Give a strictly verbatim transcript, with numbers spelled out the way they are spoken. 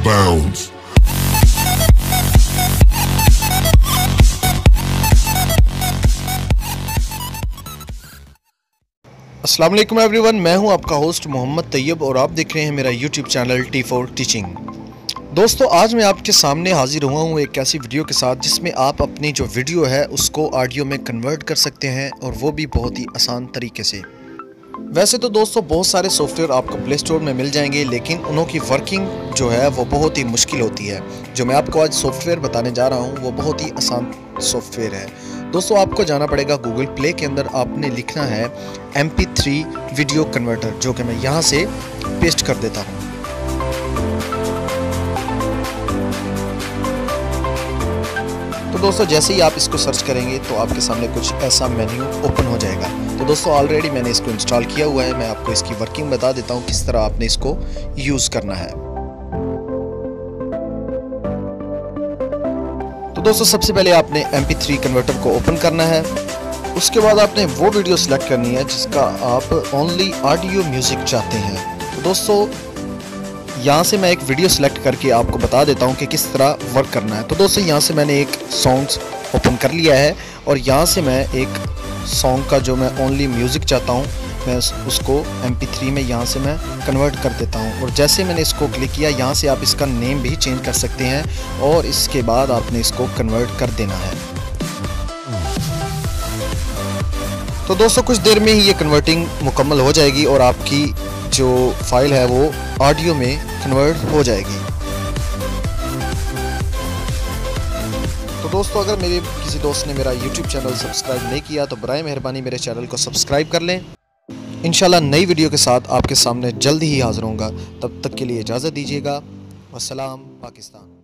bounds. अस्सलाम वालेकुम everyone, मैं हूं आपका होस्ट मोहम्मद तैयब और आप देख रहे हैं मेरा YouTube channel T four teaching. दोस्तों, आज मैं आपके सामने हाजिर हुआ हूं एक ऐसी वीडियो के साथ जिसमें आप अपनी जो वीडियो है उसको ऑडियो में कन्वर्ट कर सकते हैं और वो भी बहुत ही आसान तरीके से। वैसे तो दोस्तों बहुत सारे सॉफ्टवेयर आपको प्ले स्टोर में मिल जाएंगे, लेकिन उनों की वर्किंग जो है वो बहुत ही मुश्किल होती है। जो मैं आपको आज सॉफ्टवेयर बताने जा रहा हूँ वो बहुत ही आसान सॉफ्टवेयर है। दोस्तों, आपको जाना पड़ेगा गूगल प्ले के अंदर, आपने लिखना है M P three video converter, जो कि मैं यहाँ से पेस्ट कर देता हूँ। तो दोस्तों जैसे ही आप इसको सर्च करेंगे तो आपके सामने कुछ ऐसा मेन्यू ओपन हो जाएगा। तो दोस्तों ऑलरेडी मैंने इसको इंस्टॉल किया हुआ है। मैं आपको इसकी वर्किंग बता देता हूँ किस तरह आपने इसको यूज़ करना है। तो दोस्तों सबसे पहले आपने एम पी थ्री कन्वर्टर को ओपन करना है। उसके बाद आपने वो वीडियो सिलेक्ट करनी है जिसका आप ओनली ऑडियो म्यूज़िक चाहते हैं। तो दोस्तों यहाँ से मैं एक वीडियो सिलेक्ट करके आपको बता देता हूँ कि किस तरह वर्क करना है। तो दोस्तों यहाँ से मैंने एक सॉन्ग्स ओपन कर लिया है और यहाँ से मैं एक सॉन्ग का जो मैं ओनली म्यूज़िक चाहता हूँ मैं उसको एम पी थ्री में यहाँ से मैं कन्वर्ट कर देता हूँ। और जैसे मैंने इसको क्लिक किया, यहाँ से आप इसका नेम भी चेंज कर सकते हैं और इसके बाद आपने इसको कन्वर्ट कर देना है। तो दोस्तों कुछ देर में ही ये कन्वर्टिंग मुकम्मल हो जाएगी और आपकी जो फाइल है वो ऑडियो में कन्वर्ट हो जाएगी। तो दोस्तों अगर मेरे किसी दोस्त ने मेरा यूट्यूब चैनल सब्सक्राइब नहीं किया तो बराए मेहरबानी मेरे चैनल को सब्सक्राइब कर लें। इंशाल्लाह नई वीडियो के साथ आपके सामने जल्द ही हाज़िर होऊंगा। तब तक के लिए इजाज़त दीजिएगा। वस्सलाम पाकिस्तान।